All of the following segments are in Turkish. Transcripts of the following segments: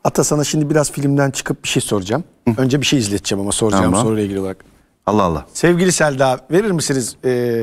Ata, sana şimdi biraz filmden çıkıp bir şey soracağım. Önce bir şey izleteceğim ama soracağım soruyla ilgili olarak. Allah Allah. Sevgili Selda, verir misiniz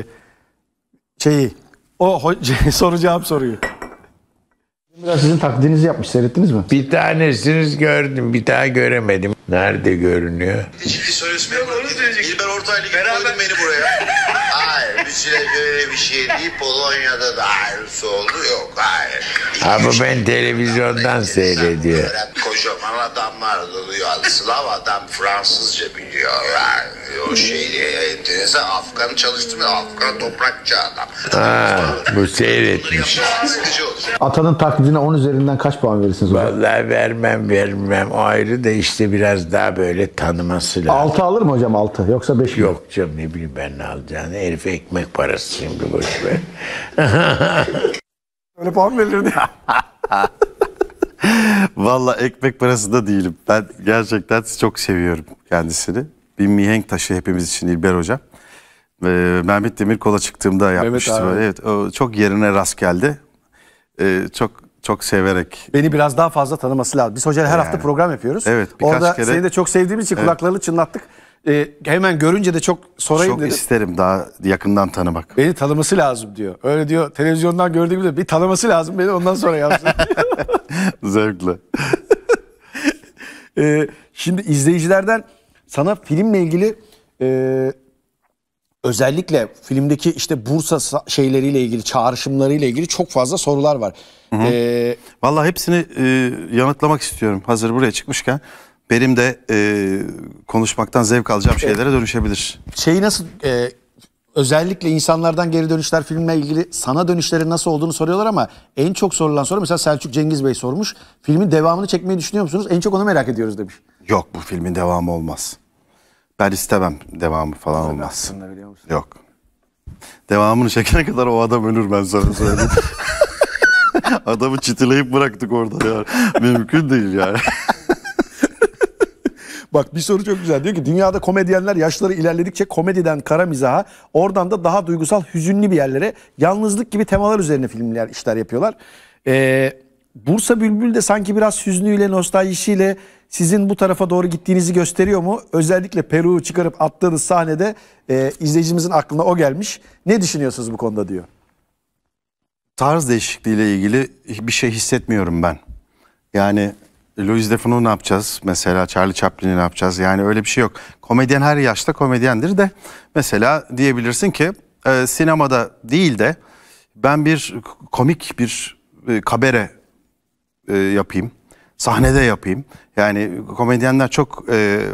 soracağım soruyu? Biraz sizin taklidinizi yapmış, seyrettiniz mi? Bir tanesini gördüm, bir daha göremedim. Nerede görünüyor? Ciddi söylüyorsun. İlber Ortaylı gibi koydun beni buraya. Hayır, bize göre bir şey değil. Polonya'da da ayrısı oldu. Yok, hayır. Ama ben televizyondan seyrediyor. Kocaman adamlar oluyor. Slav adam Fransızca biliyor. O enteresan. Afgan'ı çalıştırmıyor. Afgan toprakçı adam. Ha, bu seyretmiş. Sıkıcı olur. Ata'nın taklidine 10 üzerinden kaç puan verirsiniz hocam? Vallahi vermem. O ayrı da işte biraz daha böyle tanıması lazım. 6 alır mı hocam, 6? Yoksa 5 mi? Yok canım, ne bileyim ben ne alacağını. Herif ekmek parası, şimdi boş ver. Öyle puan verilirdi. Vallahi ekmek parası da değilim. Ben gerçekten çok seviyorum kendisini. Bir mihenk taşı hepimiz için İlber Hoca. Mehmet Demirkol'a çıktığımda yapmıştı böyle. Evet, o çok yerine rast geldi. Çok severek. Beni biraz daha fazla tanıması lazım. Biz hocayla her hafta program yapıyoruz. Evet, birkaç Orada kere. seni de çok sevdiğimiz için kulaklarını çınlattık. Hemen görünce de çok sorayım Çok dedim. isterim daha yakından tanımak. Beni tanıması lazım diyor. Öyle diyor, televizyondan gördüğümde bir tanıması lazım beni, ondan sonra yapsın. Zevkle. Şimdi izleyicilerden sana filmle ilgili özellikle filmdeki işte Bursa şeyleriyle ilgili, çağrışımlarıyla ilgili çok fazla sorular var. Vallahi hepsini yanıtlamak istiyorum. Hazır buraya çıkmışken benim de konuşmaktan zevk alacağım şeylere dönüşebilir. Şeyi nasıl özellikle insanlardan geri dönüşler, filmle ilgili sana dönüşlerin nasıl olduğunu soruyorlar ama en çok sorulan soru mesela Selçuk Cengiz Bey sormuş. Filmin devamını çekmeyi düşünüyor musunuz? En çok onu merak ediyoruz demiş. Yok, bu filmin devamı olmaz. Ben istemem, devamı falan olmaz. Biliyor musun? Yok. Devamını çekene kadar o adam ölür, ben sana söyleyeyim. Adamı çitileyip bıraktık orada ya. Mümkün değil yani. Bak, bir soru çok güzel. Diyor ki dünyada komedyenler yaşları ilerledikçe komediden kara mizaha, oradan da daha duygusal, hüzünlü bir yerlere, yalnızlık gibi temalar üzerine filmler, işler yapıyorlar. Bursa Bülbül de sanki biraz hüznüyle, nostaljisiyle sizin bu tarafa doğru gittiğinizi gösteriyor mu? Özellikle Peru'yu çıkarıp attığınız sahnede izleyicimizin aklına o gelmiş. Ne düşünüyorsunuz bu konuda diyor. Tarz değişikliğiyle ilgili bir şey hissetmiyorum ben. Yani Louis Defoe'nu ne yapacağız? Mesela Charlie Chaplin'i ne yapacağız? Yani öyle bir şey yok. Komedyen her yaşta komedyendir de mesela diyebilirsin ki sinemada değil de ben bir komik bir kabare yapayım. Sahnede yapayım. Yani komedyenler çok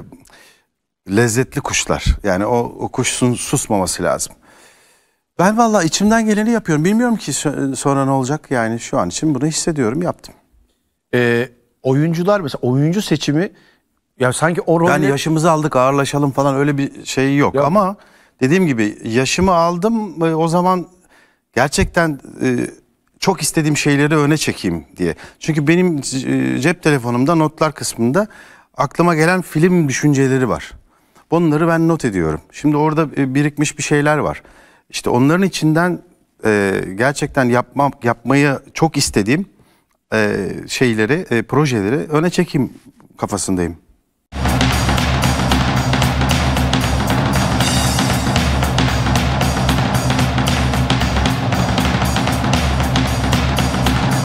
lezzetli kuşlar. Yani o kuşun susmaması lazım. Ben vallahi içimden geleni yapıyorum. Bilmiyorum ki sonra ne olacak. Yani şu an için bunu hissediyorum, yaptım. Oyuncular mesela, oyuncu seçimi ya sanki o rolü... Yani yaşımızı aldık, ağırlaşalım falan, öyle bir şey yok. Ama dediğim gibi yaşımı aldım, o zaman gerçekten çok istediğim şeyleri öne çekeyim diye. Çünkü benim cep telefonumda notlar kısmında aklıma gelen film düşünceleri var. Bunları ben not ediyorum. Şimdi orada birikmiş bir şeyler var. İşte onların içinden gerçekten yapmayı çok istediğim şeyleri, projeleri öne çekeyim kafasındayım.